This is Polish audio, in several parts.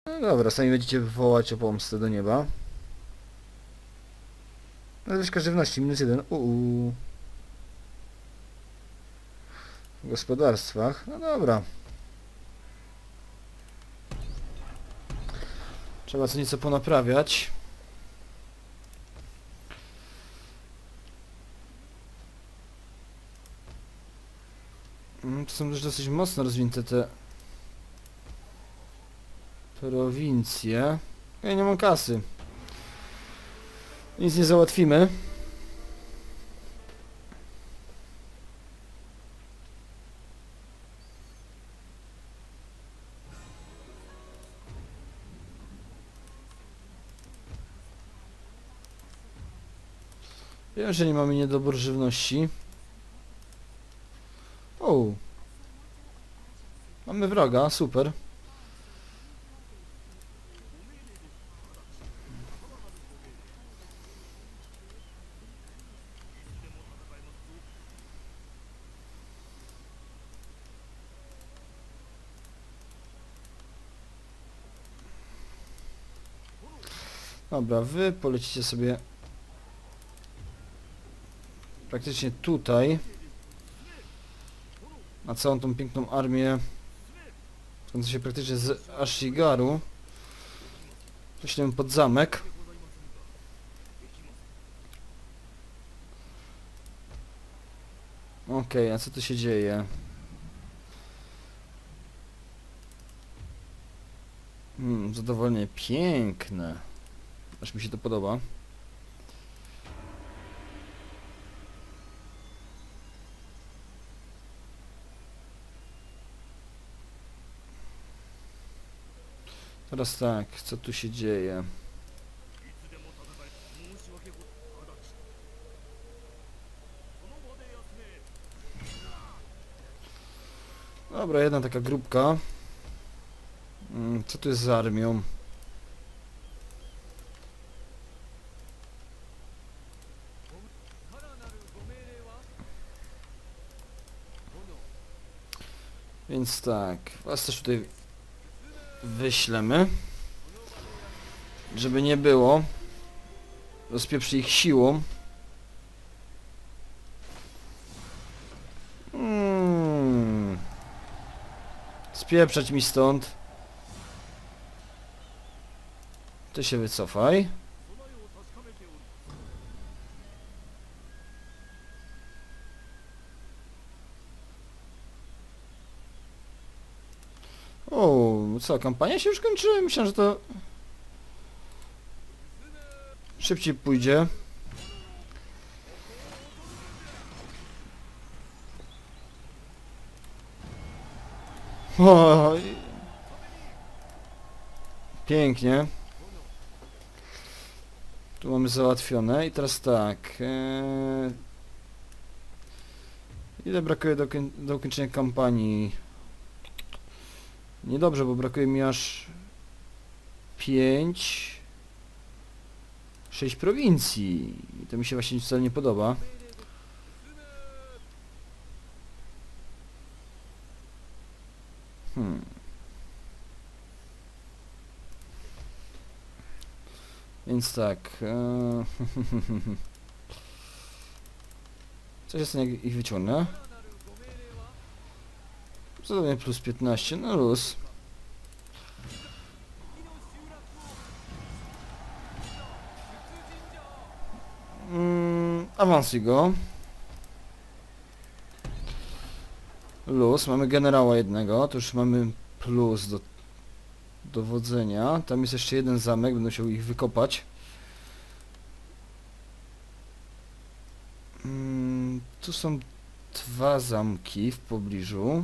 No dobra, sami będziecie wywołać o pomstę do nieba. Nadwyżka żywności, -1. W gospodarstwach. No dobra. Trzeba co nieco ponaprawiać. To są też dosyć mocno rozwinięte te prowincje. Ja nie mam kasy. Nic nie załatwimy. Wiem, że nie mamy niedobór żywności. O, mamy wroga, super. Dobra, wy polecicie sobie praktycznie tutaj na całą tą piękną armię skąd się praktycznie z Ashigaru. Poślemy pod zamek. Okej, a co tu się dzieje? Zadowolenie piękne. Aż mi się to podoba. Teraz tak, co tu się dzieje? Dobra, jedna taka grupka. Co tu jest za armią? Więc tak, was też tutaj wyślemy. Żeby nie było. Rozpieprzy ich siłą. Spieprzać mi stąd. Ty się wycofaj. O, co, kampania się już kończy? Myślałem, że to szybciej pójdzie. O, pięknie. Tu mamy załatwione i teraz tak. Ile brakuje do ukończenia kampanii? Niedobrze, bo brakuje mi aż 6 prowincji. I to mi się właśnie wcale nie podoba. Więc tak. Co się stanie, jak ich wyciągnę? Zadanie plus 15, no luz. Awansuj go. Luz, mamy generała jednego, to już mamy plus do dowodzenia. Tam jest jeszcze jeden zamek, będę musiał ich wykopać. Tu są 2 zamki w pobliżu.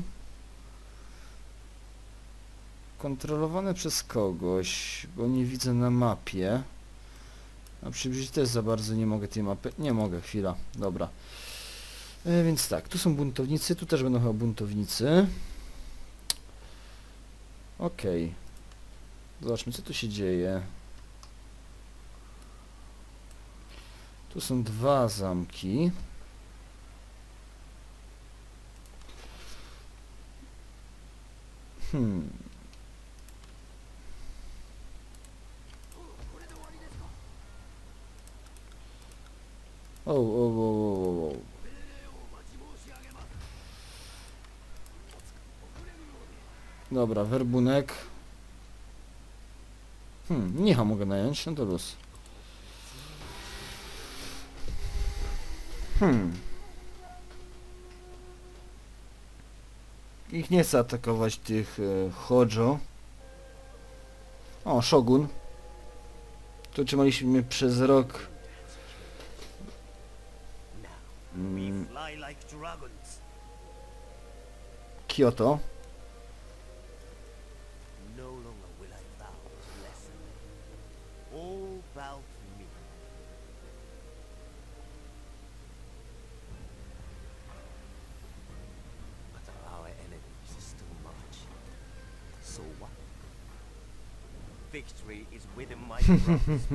Kontrolowane przez kogoś, bo nie widzę na mapie. A przybliżyć też za bardzo nie mogę tej mapy. Nie mogę, chwila. Dobra. Więc tak, tu są buntownicy, tu też będą chyba buntownicy. Okej. Zobaczmy, co tu się dzieje. Tu są 2 zamki. O, o, o, o, o. Dobra, werbunek. Mnicha mogę nająć, no to luz. Ich nie chcę atakować tych Hojo. O, Shogun. To trzymaliśmy przez rok. Kyoto. Victory is within my grasp.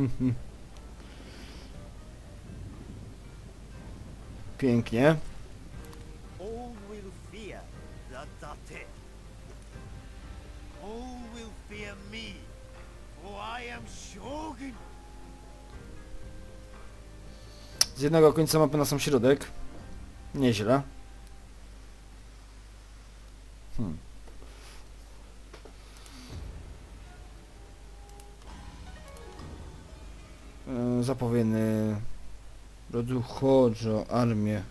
Pięknie. All will fear the Date. All will fear me, for I am Shogun. Z jednego końca mapy na sam środek. Nieźle. Zapowiemy rodu Hojo, armię.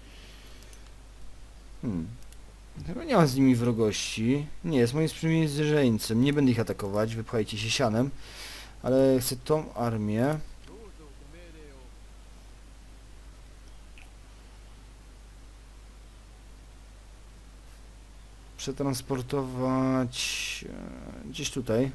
Chyba nie mam z nimi wrogości. Nie, jest moim sprzymierzeńcem. Nie będę ich atakować, wypchajcie się sianem. Ale chcę tą armię. Przetransportować gdzieś tutaj.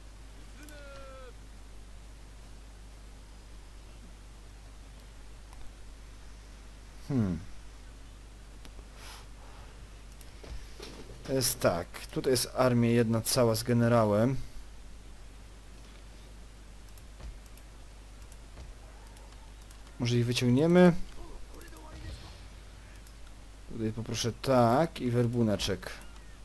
To jest tak, tutaj jest armia jedna cała z generałem. Może ich wyciągniemy? Tutaj poproszę tak i werbuneczek.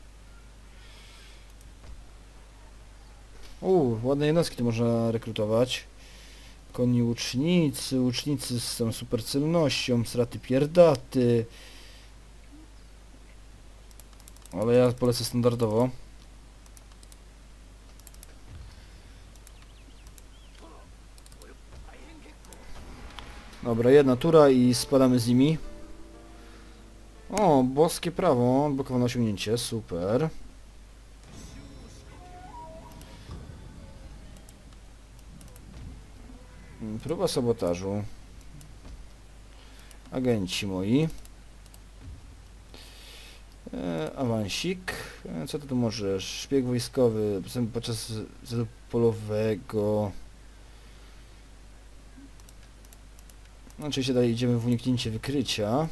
Ładne jednostki tu można rekrutować. Koni łucznicy, łucznicy z tą supercelnością, straty pierdaty. Ale ja polecę standardowo. Dobra, jedna tura i spadamy z nimi. O, boskie prawo, odblokowane osiągnięcie, super. Próba sabotażu. Agenci moi. Awansik. Co ty tu możesz? Szpieg wojskowy podczas zlotu polowego. No, oczywiście dalej idziemy w uniknięcie wykrycia.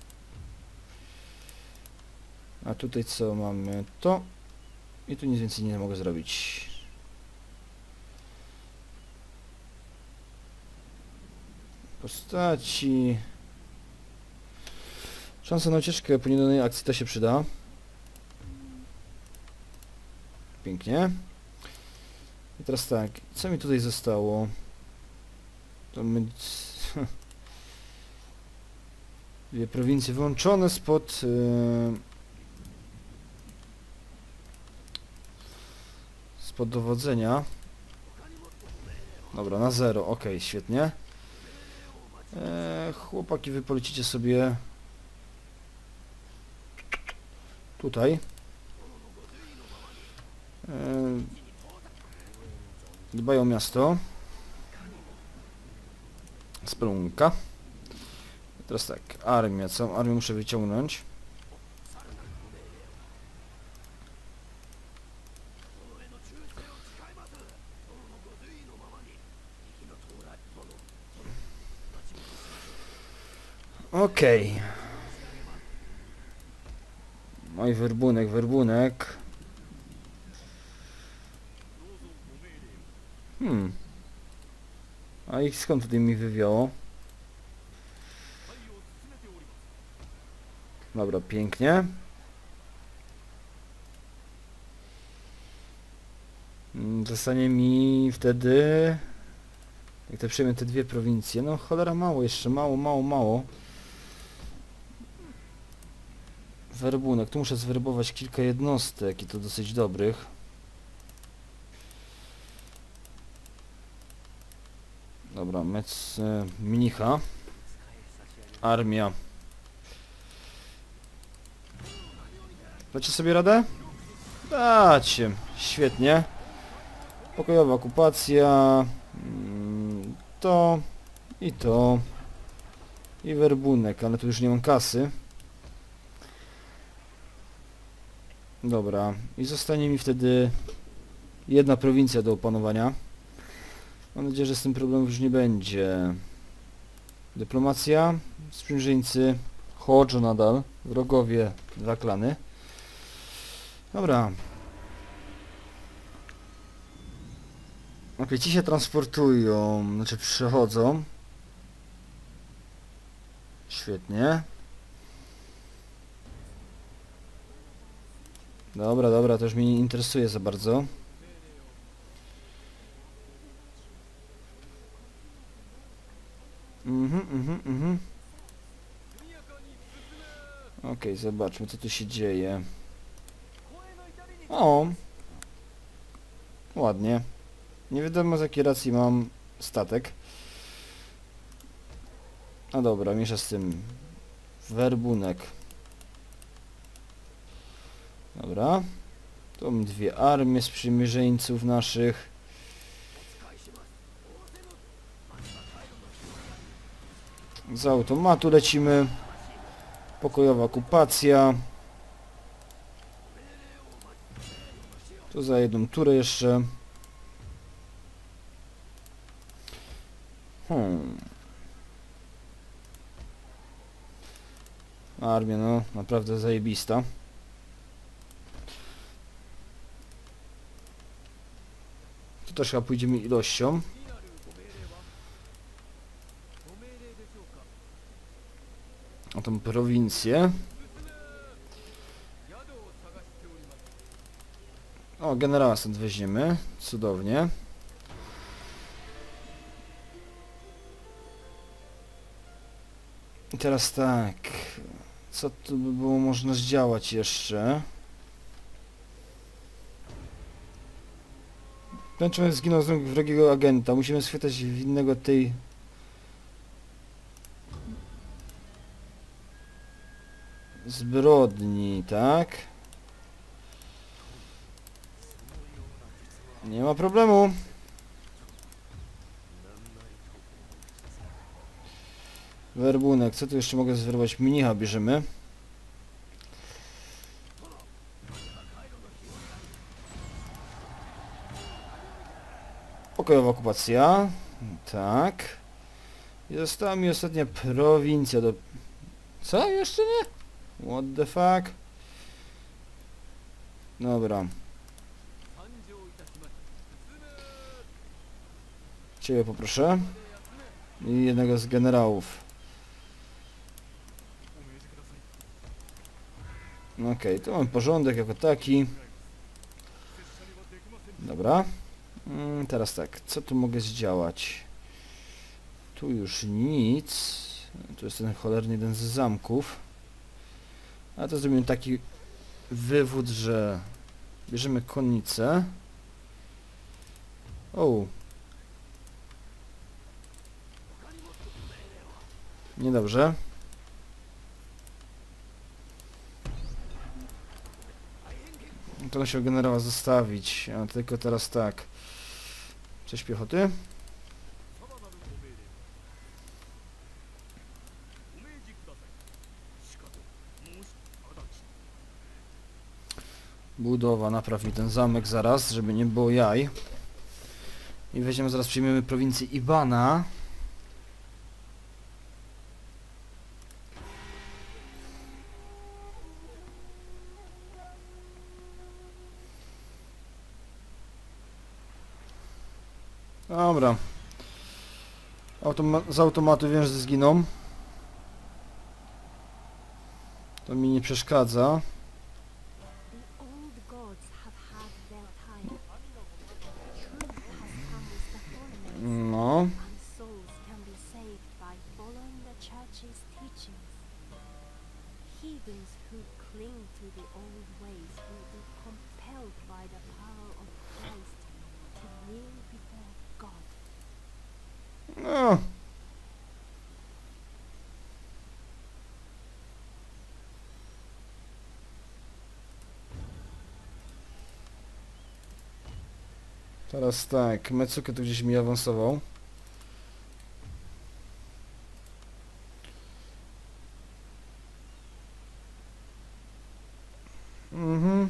A tutaj co mamy? To. I tu nic więcej nie mogę zrobić. Postaci. Szansa na ucieczkę po niedanej akcji to się przyda. Pięknie. I teraz tak, co mi tutaj zostało? To my... Dwie prowincje wyłączone spod... spod dowodzenia. Dobra, na 0, ok, świetnie. Chłopaki, wy polecicie sobie tutaj. Dbają o miasto. Spelunka. Teraz tak, armia. Całą armię muszę wyciągnąć. Okej. Oj, werbunek, werbunek. A ich skąd tutaj mi wywiało? Dobra, pięknie. Zostanie mi wtedy Jak to przejmę te dwie prowincje, no cholera mało jeszcze, mało. Werbunek, tu muszę zwerbować kilka jednostek i to dosyć dobrych. Dobra, Mnicha. Armia. Dacie sobie radę? Dacie. Świetnie. Pokojowa okupacja. To. I to. I werbunek, ale tu już nie mam kasy. Dobra. I zostanie mi wtedy jedna prowincja do opanowania. Mam nadzieję, że z tym problemów już nie będzie. Dyplomacja. Sprzymierzeńcy. Hodżo nadal. Wrogowie. 2 klany. Dobra. Ok, ci się transportują. Znaczy przechodzą. Świetnie. Dobra, to już mnie nie interesuje za bardzo. Okej, zobaczmy co tu się dzieje. O! Ładnie. Nie wiadomo z jakiej racji mam statek. A dobra, miesza z tym. Werbunek. Dobra. Tu mam 2 armie sprzymierzeńców naszych. Z automatu lecimy. Pokojowa okupacja. Tu za jedną turę jeszcze. Armia, no, naprawdę zajebista. Tu też chyba pójdziemy ilością. O tą prowincję. O, generała stąd weźmiemy. Cudownie. I teraz tak. Co tu by było można zdziałać jeszcze? Ten człowiek zginął z rąk wrogiego agenta. Musimy schwytać winnego tej... zbrodni, tak? Nie ma problemu. Werbunek, co tu jeszcze mogę zwerbować? Mnicha bierzemy. Pokojowa okupacja. Tak. I została mi ostatnia prowincja do... Co? Jeszcze nie? What the fuck? Dobra. Ciebie poproszę. I jednego z generałów. Okej, tu mam porządek jako taki. Dobra. Teraz tak, co tu mogę zdziałać? Tu już nic. Tu jest ten cholerny jeden z zamków. A to zrobimy taki wywód, że bierzemy konnicę. O. Niedobrze. To musiał generała zostawić, a tylko teraz tak. Coś piechoty? Budowa, napraw mi ten zamek zaraz, żeby nie było jaj. I weźmiemy, zaraz przyjmiemy prowincję Ibana. Dobra. Z automatu wiem, że zginą. To mi nie przeszkadza. No. Teraz tak, Metsuke tu gdzieś mi awansował. Mhm.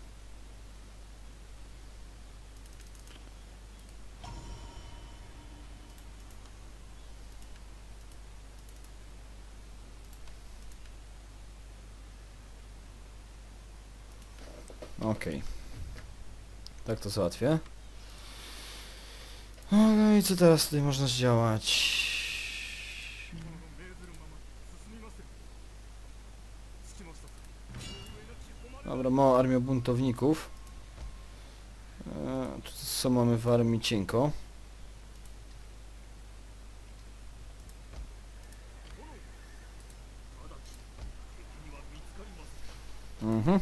Okej. Tak to załatwię. No i co teraz tutaj można zdziałać? Dobra, mała armia buntowników. Tu co mamy w armii cienko. Mhm.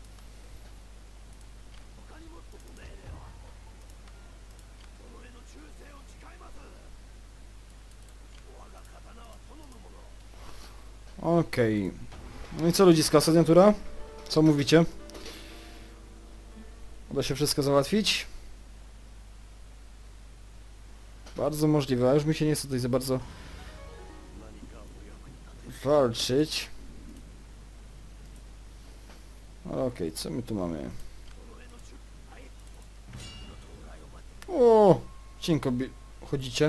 Okej. No i co ludziska, ostatnia tura? Co mówicie? Uda się wszystko załatwić? Bardzo możliwe, a już mi się nie chce tutaj za bardzo walczyć. Ale okej, co my tu mamy? O, cienko chodzicie.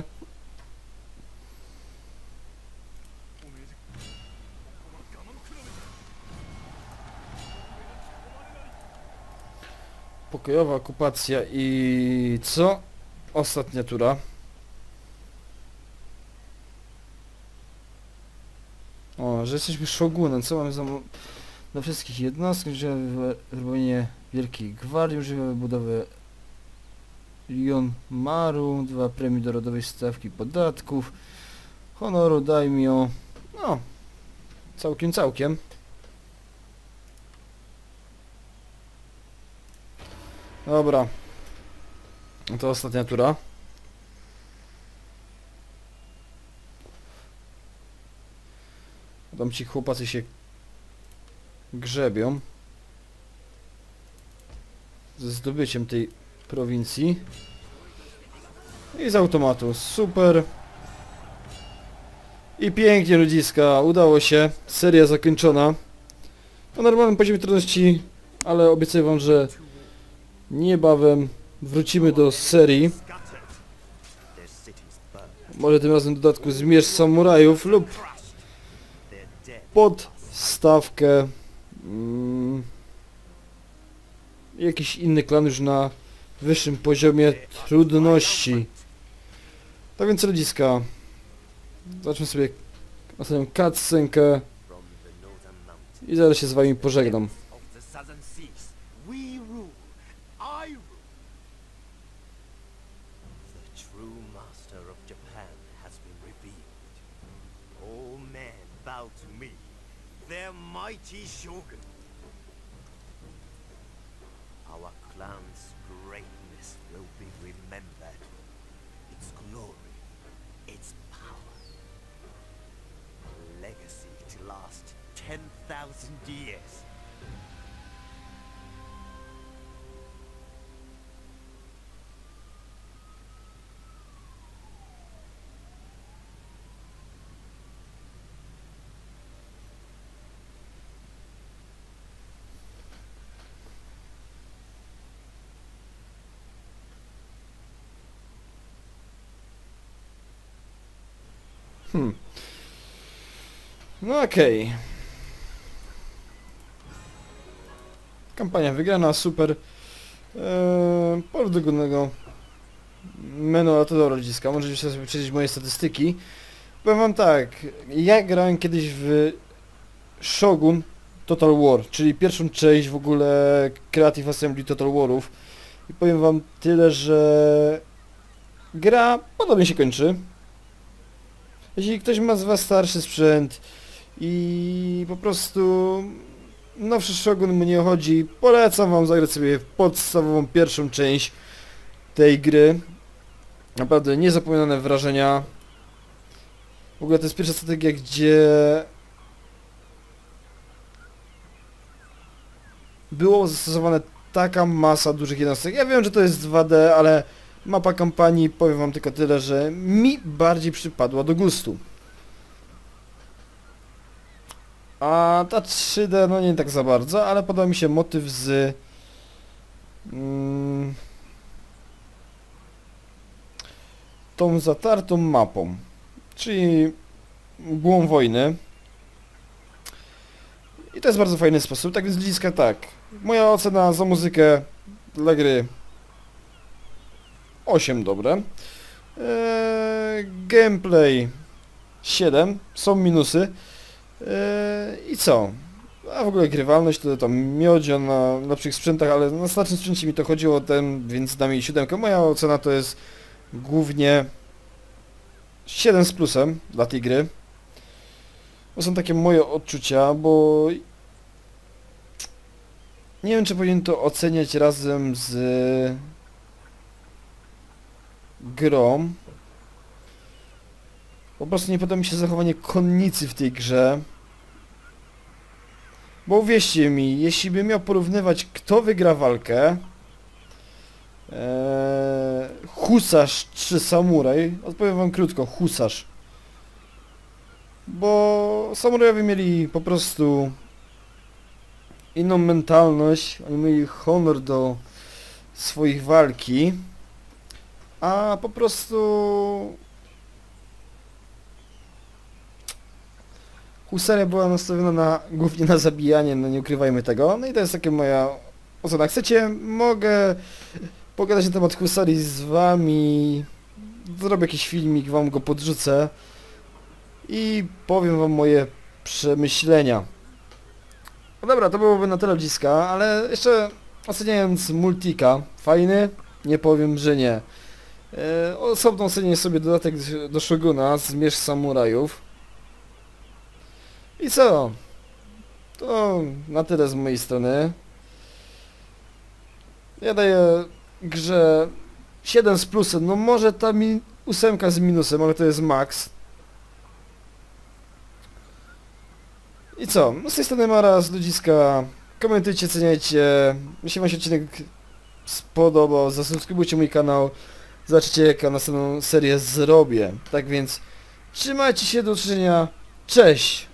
Pokojowa okupacja i co? Ostatnia tura. O, że jesteśmy shogunem, co mamy za... Dla wszystkich jednostek, możliwe wyrobienie Wielkiej Gwardii, możliwe budowę Lyon Maru, 2 premii do rodowej stawki podatków, honoru daimyo, no, całkiem. Dobra, no to ostatnia tura. Tam ci chłopacy się grzebią ze zdobyciem tej prowincji. I z automatu, super. I pięknie ludziska, udało się, seria zakończona. Na normalnym poziomie trudności, ale obiecuję wam, że niebawem wrócimy do serii. Może tym razem w dodatku Zmierzch Samurajów lub podstawkę jakiś inny klan już na wyższym poziomie trudności. Tak więc ludziska, zacznę sobie ostatnią cutscenkę i zaraz się z wami pożegnam. Their mighty shogun. Our clan's greatness will be remembered. Its glory, its power. Legacy to last 10,000 years. No okej. Kampania wygrana, super. Pole do górnego menu, ale to dobra ludziska, możecie sobie przeczytać moje statystyki. Powiem wam tak, ja grałem kiedyś w Shogun Total War, czyli pierwszą część w ogóle Creative Assembly Total Warów. I powiem wam tyle, że gra podobnie się kończy. Jeśli ktoś ma z was starszy sprzęt i po prostu nowszy Shogun mnie chodzi, polecam wam zagrać sobie w podstawową pierwszą część tej gry. Naprawdę niezapomniane wrażenia. W ogóle to jest pierwsza strategia, gdzie było zastosowane taka masa dużych jednostek. Ja wiem, że to jest 2D, ale Mapa kampanii, powiem wam tylko tyle, że mi bardziej przypadła do gustu. A ta 3D, no nie tak za bardzo, ale podoba mi się motyw z... tą zatartą mapą, czyli mgłą wojny. I to jest bardzo fajny sposób, tak więc ludziska tak. Moja ocena za muzykę dla gry 8 dobre. Gameplay 7, są minusy. I co? A w ogóle grywalność to tam miodzio na lepszych sprzętach, ale na starszym sprzęcie mi to chodziło o ten, więc dam jej 7. Moja ocena to jest głównie 7 z plusem dla tej gry. To są takie moje odczucia, bo nie wiem, czy powinien to oceniać razem z grą. Po prostu nie podoba mi się zachowanie konnicy w tej grze. Bo uwierzcie mi, jeśli bym miał porównywać, kto wygra walkę, husarz czy samuraj, odpowiem wam krótko, husarz. Bo samurajowie mieli po prostu inną mentalność, oni mieli honor do swoich walki, a po prostu husaria była nastawiona głównie na zabijanie, no nie ukrywajmy tego, no i to jest takie moja ocena. Chcecie, mogę pogadać na temat husarii z wami, zrobię jakiś filmik, wam go podrzucę i powiem wam moje przemyślenia. No dobra, to byłoby na tyle ludziska, ale jeszcze oceniając Multika, fajny? Nie powiem, że nie. Osobno ocenię sobie dodatek do Shoguna, Zmierzch Samurajów. I co? To na tyle z mojej strony. Ja daję grze 7 z plusem, no może ta 8 z minusem, ale to jest max. I co? No z tej strony Maras, ludziska, komentujcie, ceniajcie, jeśli wam się odcinek spodobał, zasubskrybujcie mój kanał, zobaczcie jaką następną serię zrobię. Tak więc trzymajcie się, do usłyszenia, cześć!